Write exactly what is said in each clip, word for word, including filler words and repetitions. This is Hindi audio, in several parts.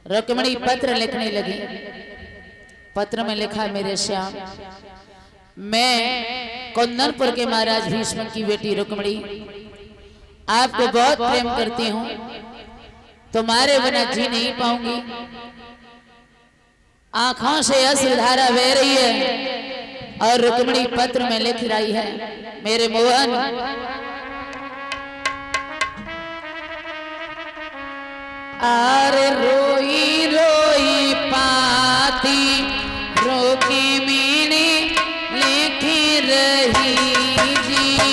रुक्मिणी पत्र लिखने लगी। पत्र में लिखा, मेरे श्याम, मैं कुंदनपुर के महाराज भीष्म की बेटी रुक्मिणी आपको बहुत प्रेम करती हूँ, तुम्हारे बिना जी नहीं पाऊंगी। आंखों से अश्रुधारा बह रही है और रुक्मिणी पत्र में लिख रही है, मेरे मोहन, आरे रोई रोई पाती रोकी मीनी लिखी रही जी,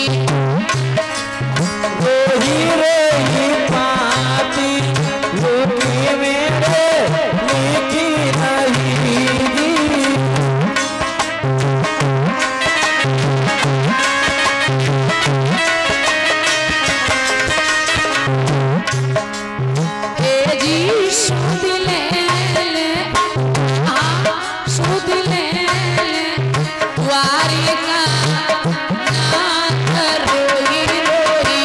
रोई रोई पाती रोकी मेरे लिखी रही जी। ए जी सुध ले ले, हाँ सुध ले ले, द्वारिका नाथ रोई रोई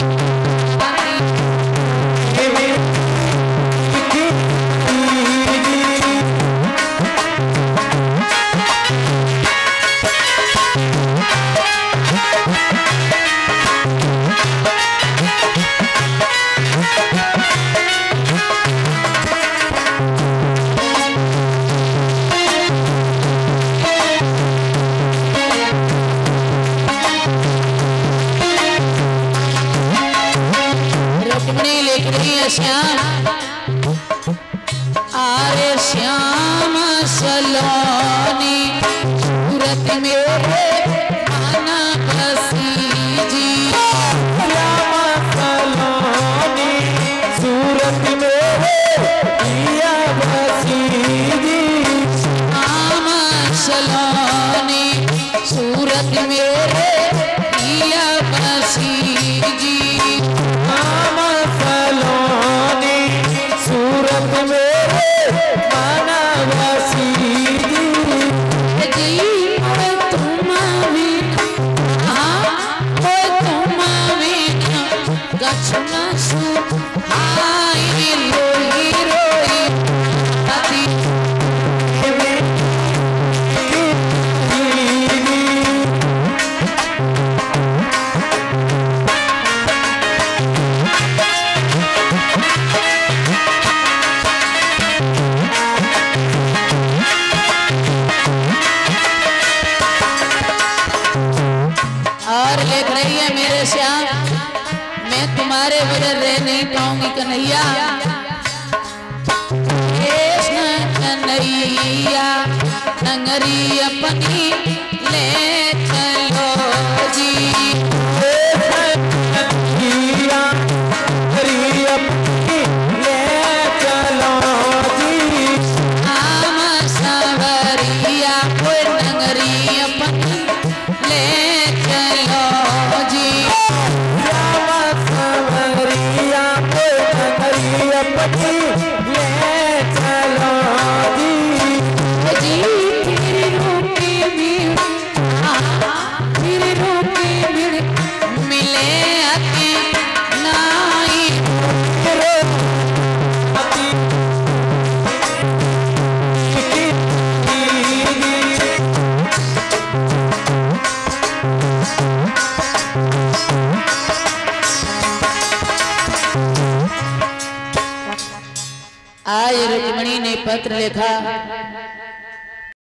रुक्मिणी लिख रही है, श्याम, आरे श्याम सलोनी सूरत मेरे आना बसी जी, श्याम सलोनी सूरत मेरे पिया बसी जी। श्याम सलोनी सूरत मेरे पिया बसी जी, श्याम सलोनी सूरत मेरे माना बसी जी। जी ओए तुम बिना, हाँ ओए तुम बिना गछ न सुहाई रोई रोई पति और लिख रही है, मेरे श्याम, मैं तुम्हारे बगैर रह नहीं पाऊंगी कन्हैया, कृष्ण कन्हैया नंगरी अपनी ले चलो जी, कन्हैया नंगरी अपनी ले चलो जी। आम सवरिया कोई नंगरी अपनी ले चलो जी, श्याम सवरिया कोई नंगरी अपनी ले चलो जी। जी फिर रोके मिल, हाँ फिर रोके मिल मिले अति नाई आज रुक्मिणी ने पत्र लिखा,